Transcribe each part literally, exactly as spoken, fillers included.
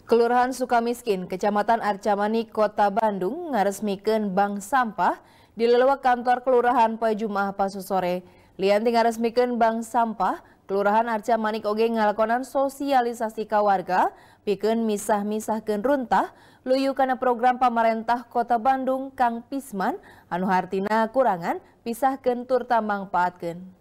Kelurahan Sukamiskin, Kecamatan Arcamani, Kota Bandung ngaresmikeun bank sampah di leuweuk kantor kelurahan poe Jumaah pas sore. Lianti ngaresmikeun bank sampah, Kelurahan Arcamani oge ngalakonan sosialisasi ka warga pikeun misah-misahkeun runtah luyu kana program pamarentah Kota Bandung Kang Pisman anu hartina kurangan pisahkeun turta mangpaatkeun.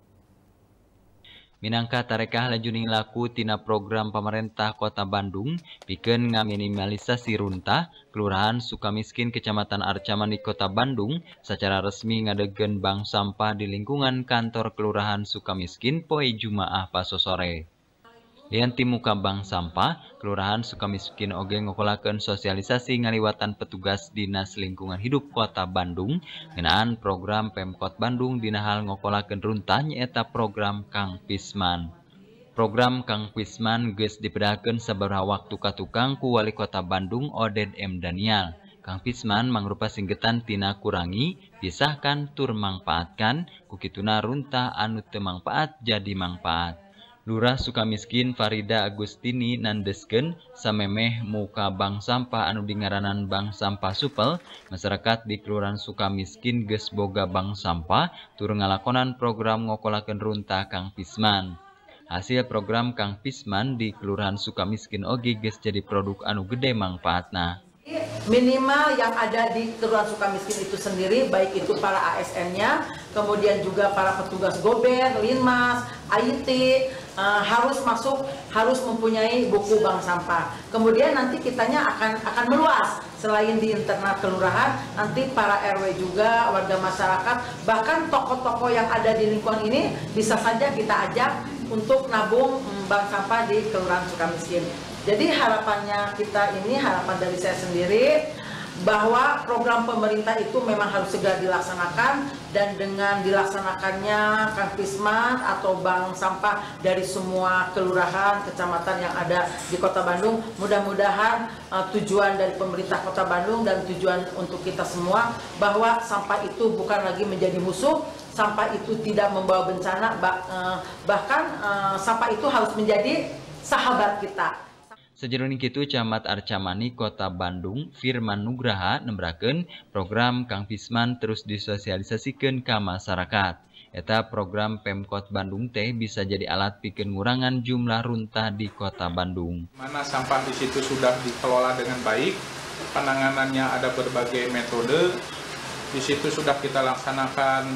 Minangka tarekah lajuning laku tina program pemerintah Kota Bandung pikeun ngaminimalisasi runtah, Kelurahan Sukamiskin Kecamatan Arcamani Kota Bandung secara resmi ngadegeun bank sampah di lingkungan kantor Kelurahan Sukamiskin poe Jumaah pas sore. Lianti muka bank sampah, Kelurahan Sukamiskin oge ngokolakeun sosialisasi ngaliwatan petugas Dinas Lingkungan Hidup Kota Bandung ngeunaan program Pemkot Bandung dina hal ngokolakeun runtah nyaeta program Kang Pisman. Program Kang Pisman geus dipedakeun sabaraha waktu ka tukang ku Wali Kota Bandung Oded M Daniel. Kang Pisman mangrupa singgetan tina kurangi, pisahkan tur mangpaatkan, kukituna runtah anu teu mangpaat jadi mangpaat. Lurah Sukamiskin Farida Agustini nandeskeun samemeh muka bank sampah anu dingaranan bank sampah supel, masyarakat di Kelurahan Sukamiskin geus boga bank sampah tur ngalakonan program ngokolakeun runtah Kang Pisman. Hasil program Kang Pisman di Kelurahan Sukamiskin oge geus jadi produk anu gede mangpaatna. Minimal yang ada di Kelurahan Sukamiskin itu sendiri, baik itu para A S N-nya, kemudian juga para petugas Gober, Linmas, A I T, uh, harus masuk, harus mempunyai buku bank sampah. Kemudian nanti kitanya akan akan meluas, selain di internal kelurahan, nanti para R W juga, warga masyarakat, bahkan tokoh-tokoh yang ada di lingkungan ini bisa saja kita ajak untuk nabung bank sampah di Kelurahan Sukamiskin. Jadi harapannya kita ini, harapan dari saya sendiri, bahwa program pemerintah itu memang harus segera dilaksanakan, dan dengan dilaksanakannya Kang Pisman atau bank sampah dari semua kelurahan, kecamatan yang ada di Kota Bandung, mudah-mudahan uh, tujuan dari pemerintah Kota Bandung dan tujuan untuk kita semua bahwa sampah itu bukan lagi menjadi musuh, sampah itu tidak membawa bencana, bah, uh, bahkan uh, sampah itu harus menjadi sahabat kita. Sajeroning kitu Camat Arcamani Kota Bandung Firman Nugraha nembrakeun program Kang Pisman terus disosialisasikeun ka masyarakat. Eta program Pemkot Bandung teh bisa jadi alat pikeun ngurangan jumlah runtah di Kota Bandung. Mana sampah di situ sudah dikelola dengan baik, penanganannya ada berbagai metode. Di situ sudah kita laksanakan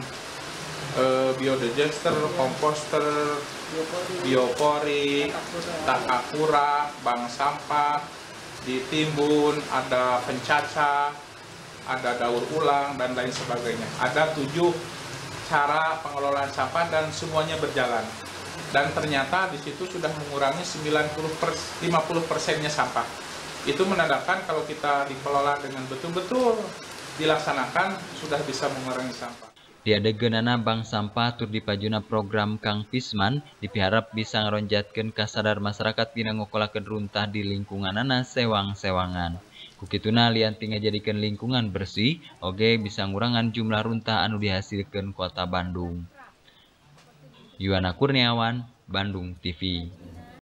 eh, biodigester, komposter, biopori, takakura, bank sampah, ditimbun, ada pencaca, ada daur ulang, dan lain sebagainya. Ada tujuh cara pengelolaan sampah dan semuanya berjalan. Dan ternyata di situ sudah mengurangi lima puluh persennya sampah. Itu menandakan kalau kita dikelola dengan betul-betul dilaksanakan sudah bisa mengurangi sampah. Diadegeunana bank sampah tur dipajuna program Kang Pisman dipiharap bisa ngaronjatkeun kasadar masyarakat dina ngokolakeun runtah di lingkunganana sewang-sewangan. Kukituna lianti ngajadikeun lingkungan bersih oge bisa ngurangan jumlah runtah anu dihasilkeun Kota Bandung. Yuwana Kurniawan, Bandung T V.